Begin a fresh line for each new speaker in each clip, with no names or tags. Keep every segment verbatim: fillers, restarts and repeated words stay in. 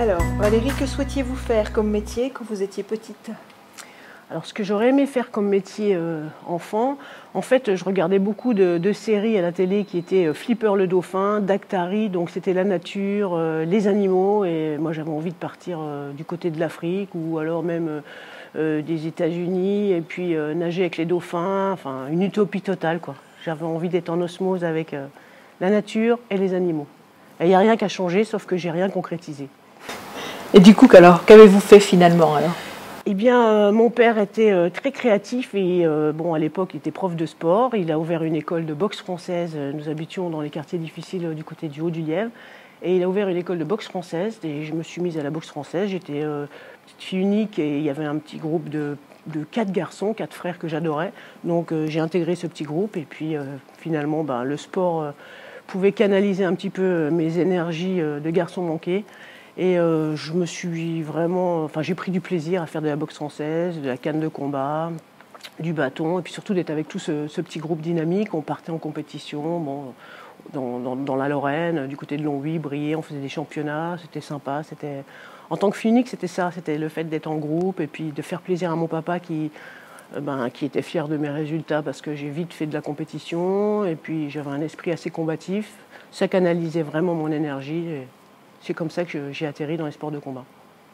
Alors, Valérie, que souhaitiez-vous faire comme métier quand vous étiez petite?
Alors, ce que j'aurais aimé faire comme métier euh, enfant, en fait, je regardais beaucoup de, de séries à la télé qui étaient euh, Flipper le dauphin, Daktari, donc c'était la nature, euh, les animaux, et moi j'avais envie de partir euh, du côté de l'Afrique ou alors même euh, euh, des États-Unis et puis euh, nager avec les dauphins, enfin une utopie totale, quoi. J'avais envie d'être en osmose avec euh, la nature et les animaux. Et il n'y a rien qu'à changer, sauf que j'ai rien concrétisé.
Et du coup, alors, qu'avez-vous fait finalement alors?
Eh bien, euh, mon père était euh, très créatif et euh, bon, à l'époque, il était prof de sport. Il a ouvert une école de boxe française. Nous habitions dans les quartiers difficiles euh, du côté du Haut-du-Lièvre. Et il a ouvert une école de boxe française et je me suis mise à la boxe française. J'étais euh, petite fille unique et il y avait un petit groupe de, de quatre garçons, quatre frères que j'adorais. Donc euh, j'ai intégré ce petit groupe et puis euh, finalement, ben, le sport euh, pouvait canaliser un petit peu mes énergies euh, de garçon manqué. Et euh, je me suis vraiment, enfin j'ai pris du plaisir à faire de la boxe française, de la canne de combat, du bâton, et puis surtout d'être avec tout ce, ce petit groupe dynamique. On partait en compétition, bon, dans, dans, dans la Lorraine, du côté de Longwy, Briey, on faisait des championnats, c'était sympa. C'était, en tant que fille unique, c'était ça, c'était le fait d'être en groupe et puis de faire plaisir à mon papa qui, euh, ben, qui était fier de mes résultats parce que j'ai vite fait de la compétition et puis j'avais un esprit assez combatif. Ça canalisait vraiment mon énergie. Et c'est comme ça que j'ai atterri dans les sports de combat.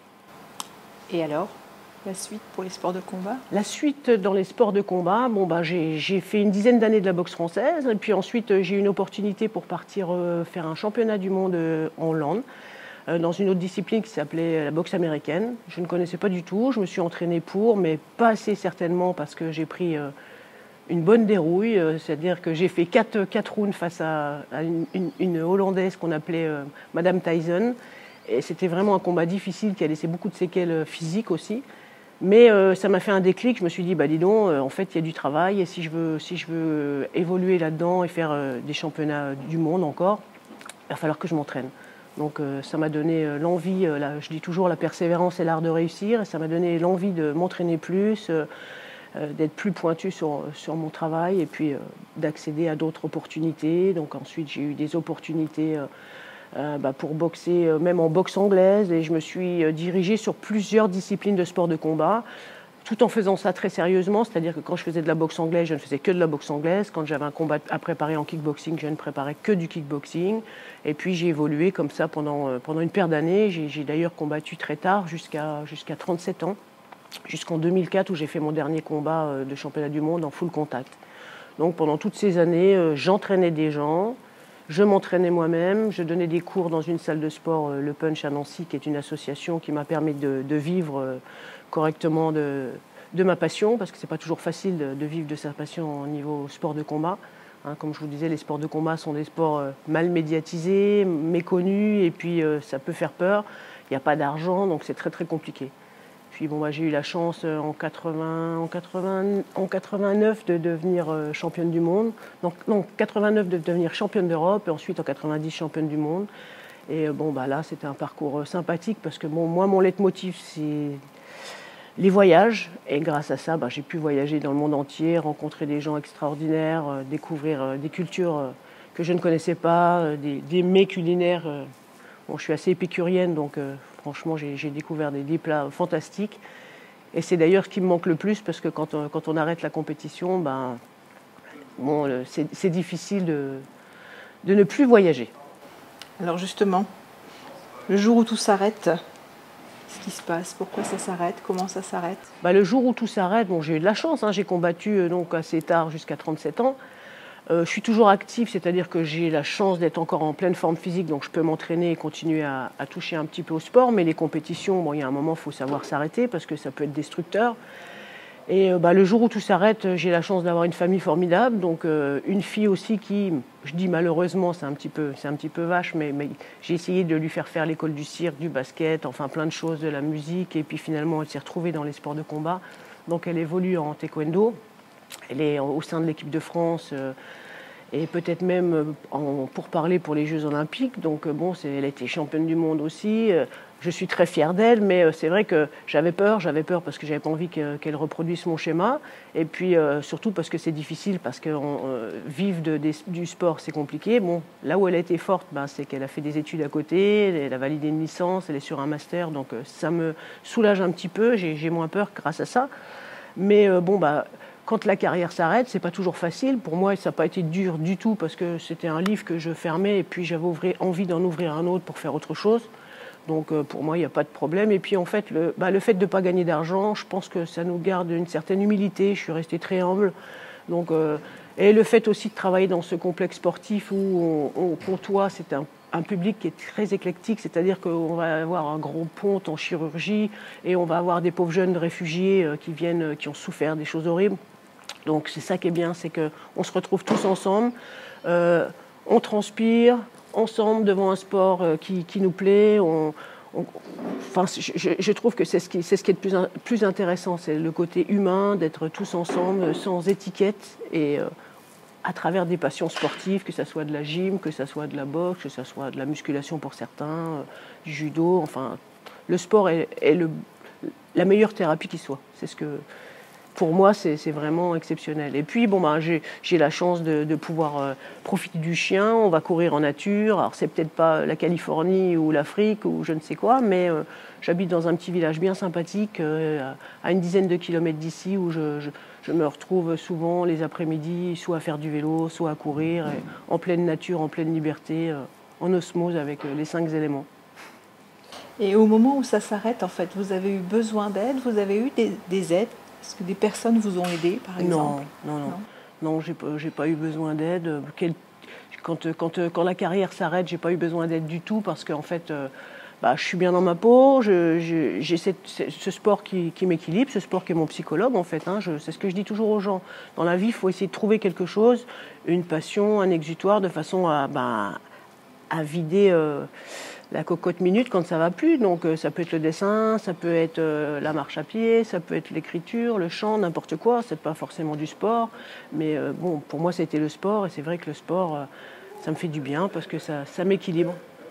Et alors, la suite pour les sports de combat? La
suite dans les sports de combat, bon, bah, j'ai, j'ai fait une dizaine d'années de la boxe française. Et puis ensuite, j'ai eu une opportunité pour partir euh, faire un championnat du monde euh, en Hollande, euh, dans une autre discipline qui s'appelait la boxe américaine. Je ne connaissais pas du tout. Je me suis entraînée pour, mais pas assez certainement parce que j'ai pris euh, une bonne dérouille. Euh, c'est-à-dire que j'ai fait quatre, quatre rounds face à, à une, une, une Hollandaise qu'on appelait euh, Madame Tyson. Et c'était vraiment un combat difficile qui a laissé beaucoup de séquelles physiques aussi. Mais euh, ça m'a fait un déclic. Je me suis dit, bah dis donc, euh, en fait, il y a du travail. Et si je veux, si je veux évoluer là-dedans et faire euh, des championnats du monde encore, il va falloir que je m'entraîne. Donc euh, ça m'a donné euh, l'envie, euh, là, je dis toujours, la persévérance est l'art de réussir. Et ça m'a donné l'envie de m'entraîner plus, euh, euh, d'être plus pointu sur, sur mon travail et puis euh, d'accéder à d'autres opportunités. Donc ensuite, j'ai eu des opportunités... Euh, Euh, bah, pour boxer, euh, même en boxe anglaise, et je me suis euh, dirigée sur plusieurs disciplines de sport de combat, tout en faisant ça très sérieusement, c'est-à-dire que quand je faisais de la boxe anglaise, je ne faisais que de la boxe anglaise, quand j'avais un combat à préparer en kickboxing, je ne préparais que du kickboxing, et puis j'ai évolué comme ça pendant, euh, pendant une paire d'années. J'ai, j'ai d'ailleurs combattu très tard, jusqu'à, jusqu'à trente-sept ans, jusqu'en deux mille quatre où j'ai fait mon dernier combat euh, de championnat du monde en full contact. Donc pendant toutes ces années, euh, j'entraînais des gens. Je m'entraînais moi-même, je donnais des cours dans une salle de sport, euh, le Punch à Nancy, qui est une association qui m'a permis de, de vivre euh, correctement de, de ma passion, parce que ce n'est pas toujours facile de, de vivre de sa passion au niveau sport de combat. Hein, comme je vous disais, les sports de combat sont des sports euh, mal médiatisés, méconnus, et puis euh, ça peut faire peur. Il n'y a pas d'argent, donc c'est très très compliqué. Puis bon, bah, j'ai eu la chance euh, en, quatre-vingts, en, quatre-vingts, en quatre-vingt-neuf de devenir euh, championne du monde. Donc, non, quatre-vingt-neuf de devenir championne d'Europe et ensuite en quatre-vingt-dix championne du monde. Et euh, bon, bah, là, c'était un parcours euh, sympathique parce que bon, moi, mon leitmotiv, c'est les voyages. Et grâce à ça, bah, j'ai pu voyager dans le monde entier, rencontrer des gens extraordinaires, euh, découvrir euh, des cultures euh, que je ne connaissais pas, euh, des, des mets culinaires. Euh, bon, je suis assez épicurienne, donc... Euh, Franchement, j'ai, j'ai découvert des, des plats fantastiques. Et c'est d'ailleurs ce qui me manque le plus, parce que quand on, quand on arrête la compétition, ben, bon, c'est, c'est difficile de, de ne plus voyager.
Alors justement, le jour où tout s'arrête, qu'est-ce qui se passe? Pourquoi ça s'arrête? Comment ça s'arrête?
Ben, le jour où tout s'arrête, bon, j'ai eu de la chance. Hein, j'ai combattu donc, assez tard, jusqu'à trente-sept ans. Euh, je suis toujours active, c'est-à-dire que j'ai la chance d'être encore en pleine forme physique, donc je peux m'entraîner et continuer à, à toucher un petit peu au sport. Mais les compétitions, bon, il y a un moment, il faut savoir s'arrêter parce que ça peut être destructeur. Et euh, bah, le jour où tout s'arrête, j'ai la chance d'avoir une famille formidable, donc euh, une fille aussi qui, je dis malheureusement, c'est un petit peu, c'est un petit peu vache, mais, mais j'ai essayé de lui faire faire l'école du cirque, du basket, enfin plein de choses, de la musique, et puis finalement elle s'est retrouvée dans les sports de combat. Donc elle évolue en taekwondo. Elle est au sein de l'équipe de France. Euh, et peut-être même en, pour parler pour les Jeux Olympiques. Donc bon, elle a été championne du monde aussi. Je suis très fière d'elle, mais c'est vrai que j'avais peur, j'avais peur parce que j'avais pas envie qu'elle reproduise mon schéma, et puis euh, surtout parce que c'est difficile, parce que euh, vivre de, de, du sport, c'est compliqué. Bon, là où elle a été forte, ben, c'est qu'elle a fait des études à côté, elle a validé une licence, elle est sur un master, donc euh, ça me soulage un petit peu, j'ai moins peur grâce à ça. Mais euh, bon, bah, quand la carrière s'arrête, c'est pas toujours facile. Pour moi, ça n'a pas été dur du tout, parce que c'était un livre que je fermais, et puis j'avais envie d'en ouvrir un autre pour faire autre chose. Donc euh, pour moi, il n'y a pas de problème. Et puis en fait, le, bah, le fait de ne pas gagner d'argent, je pense que ça nous garde une certaine humilité. Je suis restée très humble. Donc, euh, et le fait aussi de travailler dans ce complexe sportif où on, on côtoie, c'est un, un public qui est très éclectique, c'est-à-dire qu'on va avoir un gros ponte en chirurgie et on va avoir des pauvres jeunes réfugiés euh, qui viennent, euh, qui ont souffert des choses horribles. Donc c'est ça qui est bien, c'est qu'on se retrouve tous ensemble, euh, on transpire ensemble devant un sport qui, qui nous plaît. On, on, enfin, je, je trouve que c'est ce qui, c'est ce qui est le plus, plus intéressant, c'est le côté humain, d'être tous ensemble, sans étiquette, et euh, à travers des passions sportives, que ce soit de la gym, que ce soit de la boxe, que ce soit de la musculation pour certains, euh, du judo. Enfin, le sport est, est le, la meilleure thérapie qui soit. C'est ce que... Pour moi, c'est vraiment exceptionnel. Et puis, bon, ben, j'ai la chance de, de pouvoir euh, profiter du chien. On va courir en nature. Alors, c'est peut-être pas la Californie ou l'Afrique ou je ne sais quoi, mais euh, j'habite dans un petit village bien sympathique, euh, à une dizaine de kilomètres d'ici, où je, je, je me retrouve souvent les après-midi, soit à faire du vélo, soit à courir, et, en pleine nature, en pleine liberté, euh, en osmose avec euh, les cinq éléments.
Et au moment où ça s'arrête, en fait, vous avez eu besoin d'aide, vous avez eu des, des aides? Est-ce que des personnes vous ont aidé, par exemple?
Non, non, non. Non, non j'ai pas, j'ai pas eu besoin d'aide. Quand, quand, quand la carrière s'arrête, j'ai pas eu besoin d'aide du tout, parce qu'en fait, euh, bah, je suis bien dans ma peau. J'ai ce sport qui, qui m'équilibre, ce sport qui est mon psychologue, en fait. Hein, c'est ce que je dis toujours aux gens. Dans la vie, il faut essayer de trouver quelque chose, une passion, un exutoire, de façon à, bah, à vider... Euh, la cocotte minute quand ça va plus. Donc euh, ça peut être le dessin, ça peut être euh, la marche à pied, ça peut être l'écriture, le chant, n'importe quoi. C'est pas forcément du sport, mais euh, bon, pour moi c'était le sport, et c'est vrai que le sport, euh, ça me fait du bien parce que ça, ça m'équilibre.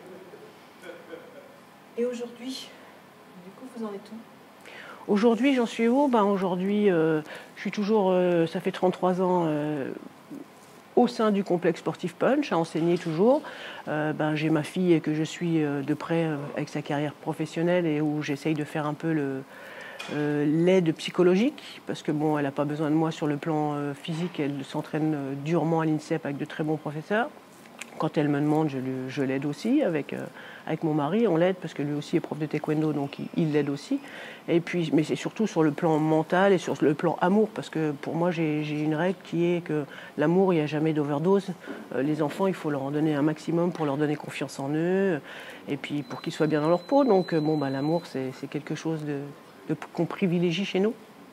Et aujourd'hui, du coup, vous en êtes où?
Aujourd'hui, j'en suis où? Ben, aujourd'hui, euh, je suis toujours, euh, ça fait trente-trois ans, euh, au sein du complexe sportif Punch, à enseigner toujours. Euh, ben, j'ai ma fille que je suis de près avec sa carrière professionnelle, et où j'essaye de faire un peu le, euh, l'aide psychologique, parce que bon, elle n'a pas besoin de moi sur le plan euh, physique, elle s'entraîne euh, durement à l'INSEP avec de très bons professeurs. Quand elle me demande, je, je l'aide aussi avec, euh, avec mon mari, on l'aide parce que lui aussi est prof de taekwondo, donc il l'aide aussi. Et puis, mais c'est surtout sur le plan mental et sur le plan amour, parce que pour moi j'ai une règle qui est que l'amour, il n'y a jamais d'overdose. Euh, les enfants, il faut leur en donner un maximum pour leur donner confiance en eux, et puis pour qu'ils soient bien dans leur peau. Donc bon, bah, l'amour, c'est quelque chose de, de, qu'on privilégie chez nous.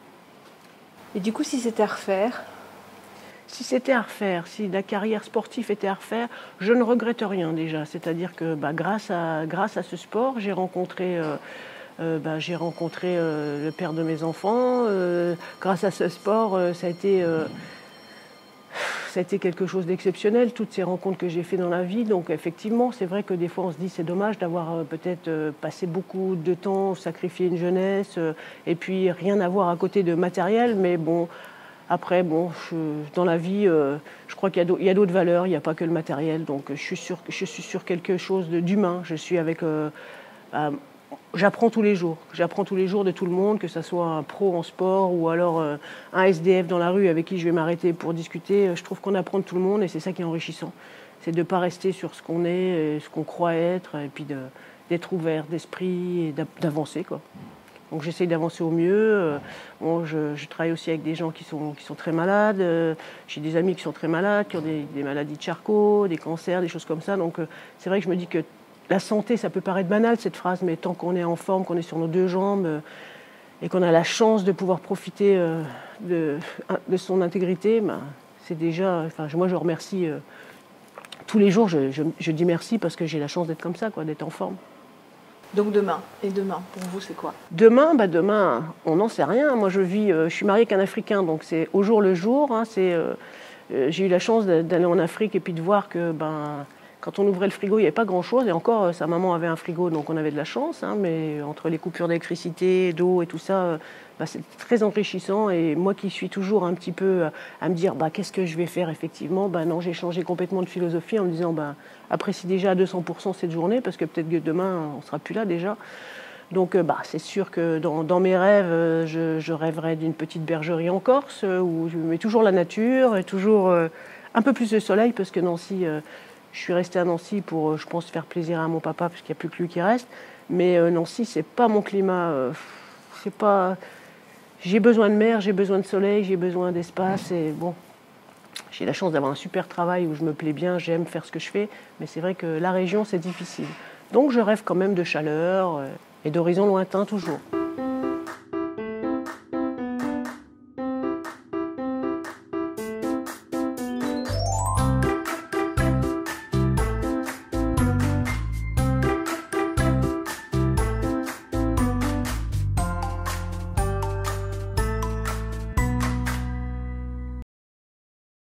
Et du coup, si c'était à refaire?
Si c'était à refaire, si la carrière sportive était à refaire, je ne regrette rien déjà. C'est-à-dire que bah, grâce, à, grâce à ce sport, j'ai rencontré, euh, euh, bah, j'ai rencontré euh, le père de mes enfants. Euh, grâce à ce sport, euh, ça, a été, euh, ça a été quelque chose d'exceptionnel, toutes ces rencontres que j'ai faites dans la vie. Donc effectivement, c'est vrai que des fois on se dit c'est dommage d'avoir euh, peut-être euh, passé beaucoup de temps, sacrifié une jeunesse, euh, et puis rien à voir à côté de matériel, mais bon... Après, bon, je, dans la vie, euh, je crois qu'il y a d'autres valeurs, il n'y a pas que le matériel. Donc, je suis sur, je suis sur quelque chose d'humain. Je suis avec... Euh, euh, j'apprends tous les jours. J'apprends tous les jours de tout le monde, que ce soit un pro en sport ou alors euh, un S D F dans la rue avec qui je vais m'arrêter pour discuter. Je trouve qu'on apprend de tout le monde, et c'est ça qui est enrichissant. C'est de ne pas rester sur ce qu'on est, ce qu'on croit être, et puis d'être ouvert d'esprit et d'avancer, quoi. Donc j'essaye d'avancer au mieux. Bon, je, je travaille aussi avec des gens qui sont, qui sont très malades. J'ai des amis qui sont très malades, qui ont des, des maladies de Charcot, des cancers, des choses comme ça. Donc c'est vrai que je me dis que la santé, ça peut paraître banal cette phrase, mais tant qu'on est en forme, qu'on est sur nos deux jambes et qu'on a la chance de pouvoir profiter de, de son intégrité, ben, c'est déjà... Enfin, moi, je remercie tous les jours. Je, je, je dis merci parce que j'ai la chance d'être comme ça, quoi, d'être en forme.
Donc demain, et demain, pour vous, c'est quoi?
Demain, bah demain, on n'en sait rien. Moi, je vis, euh, je suis mariée avec un Africain, donc c'est au jour le jour. Hein, c'est, euh, euh, j'ai eu la chance d'aller en Afrique et puis de voir que ben, quand on ouvrait le frigo, il n'y avait pas grand-chose. Et encore, sa maman avait un frigo, donc on avait de la chance. Hein, mais entre les coupures d'électricité, d'eau et tout ça, bah, c'est très enrichissant. Et moi qui suis toujours un petit peu à me dire bah, qu'est-ce que je vais faire effectivement, bah, non, j'ai changé complètement de philosophie en me disant bah, apprécie déjà à deux cents pour cent cette journée parce que peut-être que demain, on ne sera plus là déjà. Donc bah, c'est sûr que dans, dans mes rêves, je, je rêverais d'une petite bergerie en Corse où je mets toujours la nature et toujours euh, un peu plus de soleil parce que Nancy... Euh, Je suis restée à Nancy pour, je pense, faire plaisir à mon papa, parce qu'il n'y a plus que lui qui reste. Mais euh, Nancy, c'est pas mon climat. Euh, c'est pas. J'ai besoin de mer, j'ai besoin de soleil, j'ai besoin d'espace. Et bon, j'ai la chance d'avoir un super travail où je me plais bien, j'aime faire ce que je fais. Mais c'est vrai que la région, c'est difficile. Donc je rêve quand même de chaleur euh, et d'horizons lointains toujours.